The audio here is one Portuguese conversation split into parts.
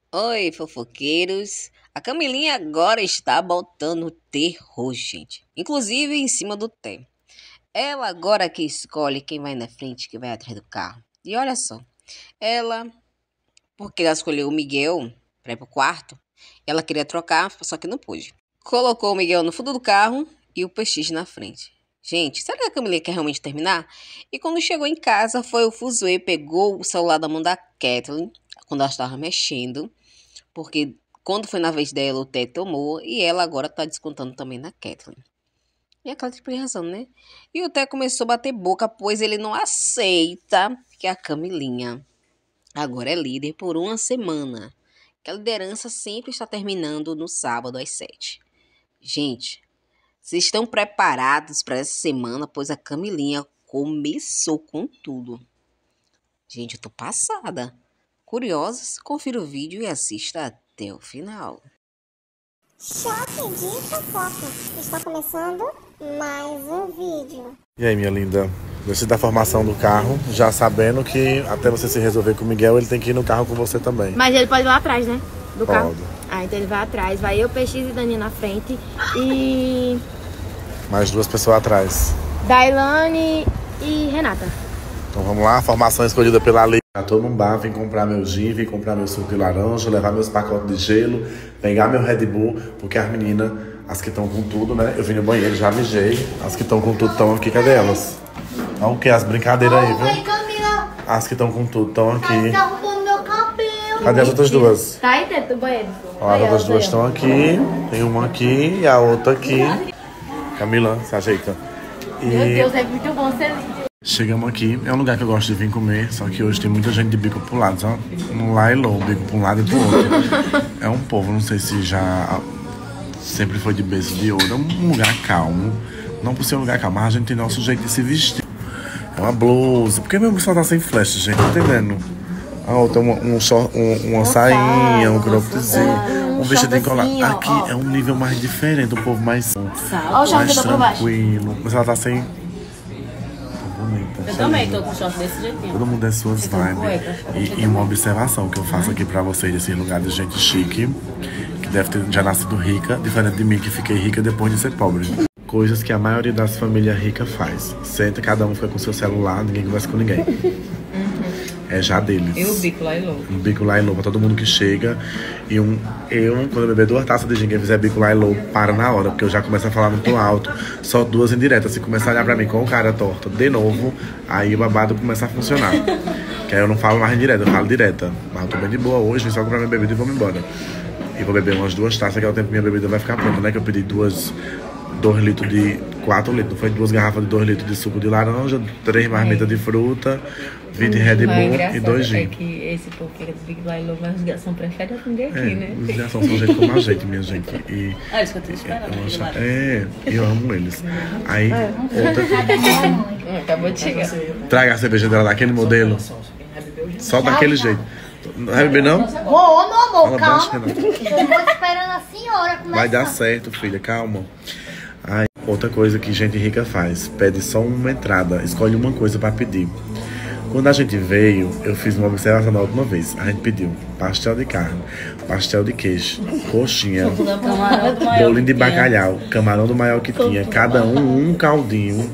Oi, fofoqueiros. A Camilinha agora está botando terror, gente. Inclusive em cima do Té. Ela agora que escolhe quem vai na frente, quem vai atrás do carro. E olha só, ela, porque ela escolheu o Miguel para ir pro quarto, ela queria trocar, só que não pôde. Colocou o Miguel no fundo do carro e o PX na frente. Gente, será que a Camilinha quer realmente terminar? E quando chegou em casa, foi o fuzuê, pegou o celular da mão da Kathleen, quando ela estava mexendo. Porque quando foi na vez dela, o Té tomou e ela agora tá descontando também na Kathleen. E a Kathleen tem razão, né? E o Té começou a bater boca, pois ele não aceita que a Camilinha agora é líder por uma semana. Que a liderança sempre está terminando no sábado às 7. Gente, vocês estão preparados para essa semana? Pois a Camilinha começou com tudo. Gente, eu tô passada. Curiosos? Confira o vídeo e assista até o final. Choque de fofoca. Está começando mais um vídeo. E aí, minha linda? Você da formação do carro, já sabendo que até você se resolver com o Miguel, ele tem que ir no carro com você também. Mas ele pode ir lá atrás, né? Do carro. Pode. Ah, então ele vai atrás. Vai eu, PX e Dani na frente. E Mais duas pessoas atrás. Dailane e Renata. Então vamos lá, formação escolhida pela lei. Já tô num bar, vim comprar meu gin, vim comprar meu suco de laranja, levar meus pacotes de gelo, pegar meu Red Bull, porque as meninas, as que estão com tudo, né? Eu vim no banheiro, já mijei. As que estão com tudo estão aqui, cadê elas? Olha o que? As brincadeiras aí, viu? Camila, As que estão com tudo estão aqui. tá arrumando meu cabelo. Cadê as outras duas? Tá aí dentro do banheiro. Ó, as outras duas estão aqui. Tem uma aqui e a outra aqui. Camila, se ajeita. Meu Deus, é muito bom ser líder. Chegamos aqui, é um lugar que eu gosto de vir comer, só que hoje tem muita gente de bico pro lado, só no lá e low, bico pra um lado e pro outro. É um povo, não sei se já sempre foi de berço de ouro, é um lugar calmo. Não por ser um lugar calmo, mas a gente tem nosso jeito de se vestir. É uma blusa, porque meu pessoal tá sem flash, gente, tá entendendo? A outra, uma sainha, um croppedzinho, um vestidinho colado. Aqui é um nível mais diferente, um povo mais tranquilo. Mas ela tá sem... Bonita. Eu também tô com short desse jeitinho. Todo mundo é suas vibes. E uma observação que eu faço aqui pra vocês desse lugar de gente chique, que deve ter já nascido rica, diferente de mim que fiquei rica depois de ser pobre. Coisas que a maioria das famílias ricas faz. Senta, cada um fica com seu celular, ninguém conversa com ninguém. É já deles. E o bico lá e louco. Um bico lá e low pra todo mundo que chega. E eu, quando eu beber 2 taças de gin, quem fizer bico lá e low, para na hora, porque eu já começo a falar muito alto. Só 2 indiretas. Se começar a olhar pra mim com o cara torta de novo, aí o babado começa a funcionar. Que aí eu não falo mais indireta, eu falo direta. Mas eu tô bem de boa hoje, vim só comprar minha bebida e vou embora. E vou beber umas 2 taças, que é o tempo que minha bebida vai ficar pronta, né? Que eu pedi 2 litros de... 4 litros, foi 2 garrafas de 2 litros de suco de laranja, 3 marmitas de fruta, 20 Red Bull e 2 gin. É que esse povo que é do Big Lá e Low, mas os garçons preferem atender aqui, né? Os garçons são gente como a gente, minha gente. E Ah, isso que eu tô esperando. eu amo eles. Aí, outra... Acabou de chegar. Traga a cerveja dela daquele modelo, só daquele jeito. Não vai beber, não? Ô, meu amor, Fala baixo, calma. Renato. Eu tô esperando a senhora começar. Vai dar certo, filha, calma. Aí, outra coisa que gente rica faz, pede só uma entrada, escolhe uma coisa pra pedir. Quando a gente veio, eu fiz uma observação da última vez. A gente pediu pastel de carne, pastel de queijo, coxinha, bolinho de bacalhau, camarão do maior que tinha, cada um caldinho.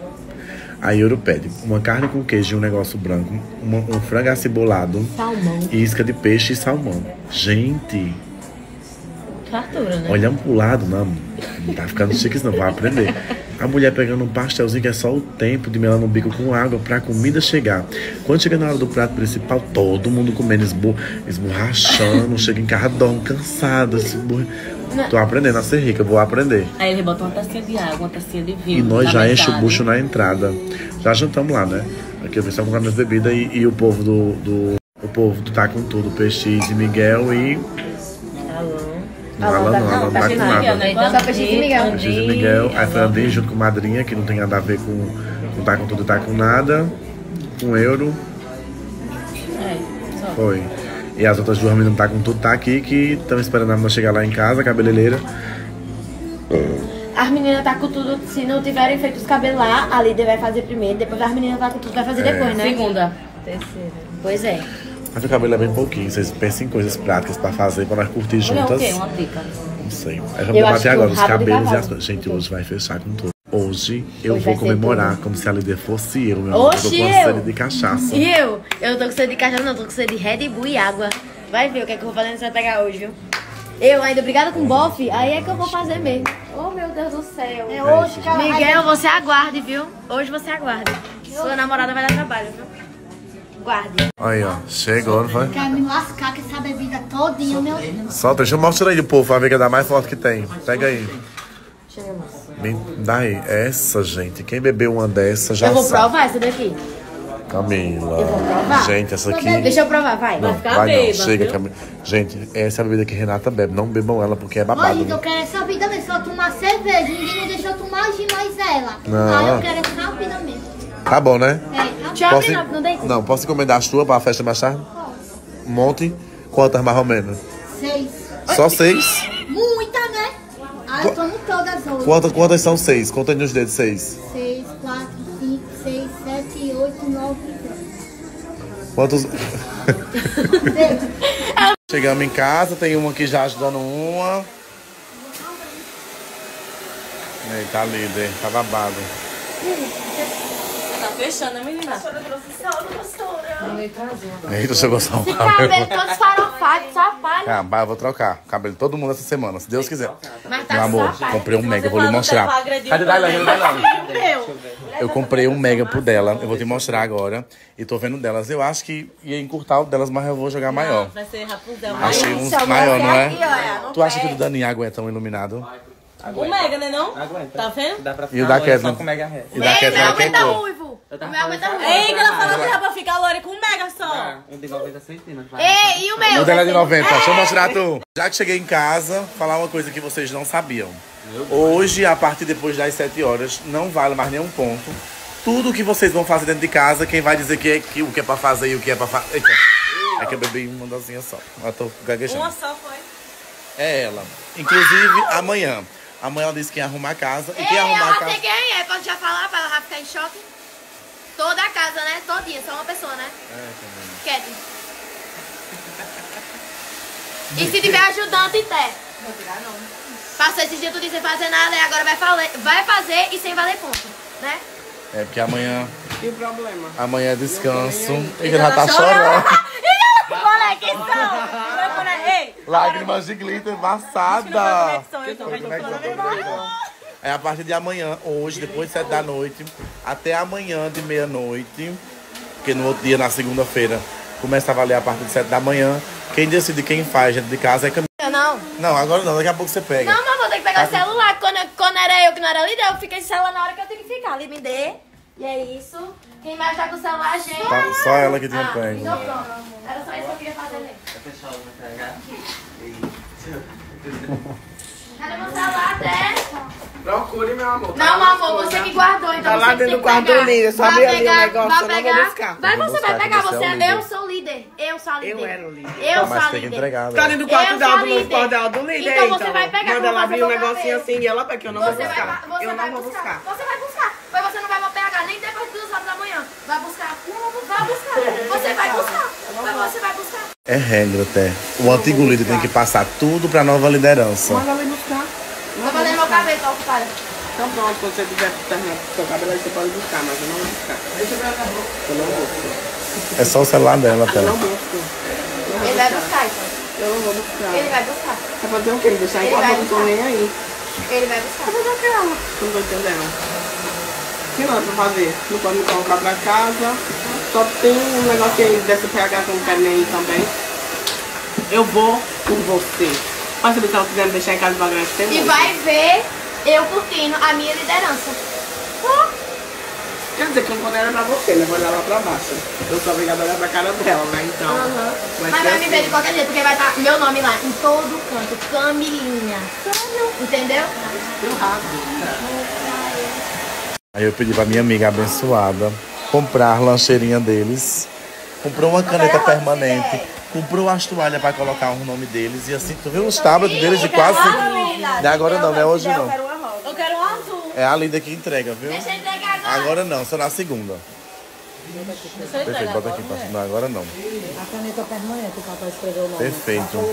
Aí Euro pede uma carne com queijo e um negócio branco, um frango acebolado, Salmão. isca de peixe e salmão. Gente... Fartura, né? Olhando pro lado, não tá ficando chique isso não, vai aprender. A mulher pegando um pastelzinho que é só o tempo de melar no bico com água pra comida chegar. Quando chega na hora do prato principal, todo mundo comendo, esborrachando, chega em casa, dorme cansado, Tô aprendendo a ser rica, vou aprender. Aí ele bota uma tacinha de água, uma tacinha de vinho. E nós na já metade. enche o bucho na entrada. Já jantamos lá, né? Aqui eu vim só comprar minhas bebidas e o povo o povo do Tá Com Tudo, PX e Miguel e... Alan não tá com nada. Só PX e Miguel. PX e Miguel, aí foi Andinho junto com Madrinha, que não tem nada a ver com Tá Com Tudo, Tá Com Nada, com Euro. Só. Foi. E as outras duas meninas não Tá Com Tudo, tá aqui, que estão esperando a menina chegar lá em casa, cabeleireira. As meninas tá com tudo, se não tiverem feito os cabelos lá, a líder vai fazer primeiro, depois as meninas tá com tudo vai fazer depois, né? Segunda. Terceira. Pois é. Mas o cabelo é bem pouquinho. Vocês pensem em coisas práticas pra fazer, pra nós curtir juntas. Olha o quê? Uma dica. Não sei. Aí vamos debater agora os cabelos e as coisas. Gente, hoje vai fechar com tudo. Hoje eu vou comemorar como se a líder fosse eu, meu amor. Eu tô com sede de cachaça. E eu? Eu tô com sede de cachaça, não, tô com sede de Red Bull e água. Vai ver o que é que eu vou fazer nessa pegar hoje, viu? Eu ainda obrigada com bofe, aí é que eu vou fazer mesmo. Oh, meu Deus do céu. É hoje, cara. Miguel, você aguarde, viu? Hoje você aguarde. Sua namorada vai dar trabalho, viu? Guarde. Aí, ó. Chegou, não foi? Quer me lascar com essa bebida todinha, meu Deus. Solta, deixa eu mostrar aí do povo, pra ver que é da mais forte que tem. Pega aí. Dá aí. Essa, gente. Quem bebeu uma dessa já Eu vou sabe. provar essa daqui. Camila. Eu vou provar. Gente, essa aqui... Deixa eu provar, vai. Não, ficar vai não. bêbada, Chega, viu? Camila. Gente, essa é a bebida que Renata bebe. Não bebam ela porque é babado. Olha, Né? eu quero essa vida mesmo. Se eu tomar cerveja, ninguém me deixou tomar gin mais ela. Não. Aí eu quero essa vida mesmo. Tá bom, né? É, Tchau, Posso, não deita. não, posso encomendar as tuas pra festa mais tarde? Um monte? Quantas mais ou menos? 6. Só 6? Muita, né? Ah, eu tomo todas hoje. Quantas são 6? Conta aí nos dedos 6. 6, 4, 5, 6, 7, 8, 9, 10. Quantos? Chegamos em casa, tem uma aqui já ajudando uma. Eita, líder, tá babado. Tá fechando, né, menina? Eita, chegou só um Esse cabelo. cabelo todo esfarofado, só palha. Ah, eu vou trocar o cabelo de todo mundo essa semana, se Deus quiser. Mas Meu tá amor, só palha. comprei um mega, vou lhe mostrar. Cadê Dailan? Eu comprei um mega pro dela, eu vou te mostrar agora. E tô vendo delas. Eu acho que ia encurtar o delas, mas eu vou jogar maior. Vai ser Rapunzel. Achei uns maior, não é? Tu acha que o do Daninho aguenta um iluminado? O Mega, né não? Aguenta. Tá vendo? Dá pra E o ficar da loira Kathleen? só com mega ré. E da Ei, Kathleen não é quem aguenta cor? ruivo. Eu O tava meu aguenta falando ruivo. Ei, ela falou que dá pra ficar loira com um Mega só. um de 90 centímetros. Ei, e o meu? O dela é de 90, deixa eu mostrar tu. Já que cheguei em casa, falar uma coisa que vocês não sabiam. Hoje, a partir depois das 7 horas, não vale mais nenhum ponto. Tudo que vocês vão fazer dentro de casa, quem vai dizer o que é pra fazer e o que é pra fazer... Eita, é que eu bebi uma dosinha só. Eu tô gaguejando. Uma só foi. É ela. Inclusive, amanhã. Amanhã ela disse que ia arrumar a casa. E quem Ei, arrumar a ela casa... sei quem é. Pode já falar pra ela já ficar em choque? Toda a casa, né? Todinha, só uma pessoa, né? Kathleen. E se tiver ajudante, Té? Vou tirar não. Passou esse dia tudo sem fazer nada e agora vai fazer e sem valer ponto, né? É porque amanhã... E o problema? Amanhã é descanso. Ele já tá chorando. Ei, Lágrimas de glitter embaçada. eu tô É a partir de amanhã, hoje, depois de 7 da noite, até amanhã de meia-noite, porque no outro dia, na segunda-feira, começa a valer a partir de 7 da manhã. Quem decide quem faz dentro de casa é Camila. Não. Não, agora não, daqui a pouco você pega. Não, mas vou ter que pegar o celular. Quando era eu que não era líder, eu fiquei sem celular na hora que eu tenho que ficar. Ali me dê. E é isso. Quem mais tá com o celular, gente? Tá, só ela que tinha pego. Então pronto. Era só isso que eu queria fazer mesmo. Cadê meu celular, até? Procure, meu amor. Não, meu amor, você que guardou, então Tá você lá que dentro tem do que quarto pegar. do líder, só Vai abrir ali o pegar, negócio, vai eu não vou pegar. buscar. Vai, Eu vou você buscar, vai pegar, que você é o você. líder. Eu sou líder. Eu sou a líder. Eu era o líder. Eu sou Mas a tem que líder. entregar, Tá né? dentro do quarto Eu dela, sou do líder. nosso cordel do líder. Então você vai pegar Manda ela com abrir um você no negocinho cabelo. assim e ela pega, que eu não vou Você buscar. vai, Eu não vou buscar. Você vai buscar. Mas você não vai pegar nem depois das 2 horas da manhã. Vai buscar. Vai buscar. Você vai buscar. Mas você vai buscar. É regra, até. O antigo líder tem que passar tudo pra nova liderança. Manda ela ir buscar. Tô fazendo meu cabelo, tá ocupada. Então pronto, quando você tiver terminado o seu cabelo, aí você pode buscar, mas eu não vou buscar. Eu não busco. É só o celular dela, até. Eu não busco. Ele vai buscar, então. Eu não vou buscar. Ele vai buscar. Você pode dizer o quê? Me deixar em Ele casa, vai eu não tô buscar. nem aí. Ele vai buscar. Não tô entendendo. O que não é pra fazer? Não pode me colocar pra casa. Só tem um negócio aí dessa PH que eu não quero nem ir também. Eu vou por você. Mas se ela quiser me deixar em casa pra grande tempo. E vai ver eu curtindo a minha liderança. Quer dizer que eu não vou olhar pra você, né? Vou olhar lá pra baixo. Eu sou obrigada a olhar pra cara dela, né? Então. Mas vai me ver de qualquer jeito, porque vai estar meu nome lá em todo canto. Camilinha. Entendeu? Eu rasgo. Aí eu pedi pra minha amiga abençoada comprar lancheirinha deles. Comprou uma caneta permanente. Comprou as toalhas pra colocar o nome deles. E assim, tu viu os tablets deles de quase... Não é agora não, não é hoje não. Eu quero um azul. É a Linda que entrega, viu? Deixa eu entregar agora. Agora não, só na segunda. Perfeito, bota aqui pra cima. Não, agora não. A caneta permanente, o papai escreveu o nome. Perfeito.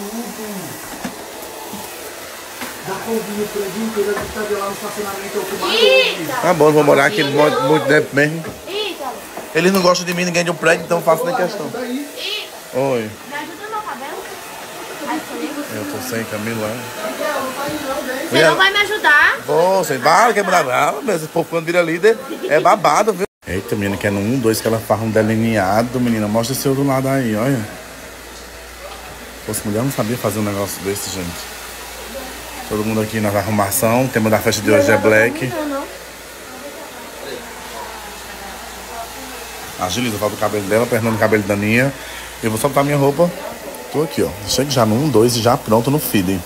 Tá bom, vou morar aqui muito tempo mesmo. Ítalo, Eles não gostam de mim, ninguém de um prédio, então eu faço nem questão. Oi. me ajuda no meu cabelo? Aí, Eu tô sem Camila. você não vai me ajudar? Vou, você vai, quer mudar? Ah, mas esse povo quando vira líder é babado, viu? Eita, menina, que é no 1, 2 que ela faz um delineado, menina. Mostra esse outro lado aí, olha. Poxa, mulher não sabia fazer um negócio desse, gente. Todo mundo aqui na arrumação. O tema da festa de hoje é black. Agiliza, falta o cabelo dela, pernando o cabelo da Ninha. Eu vou só botar minha roupa. Tô aqui, ó. Chego já no 1, 2 e já pronto no feed.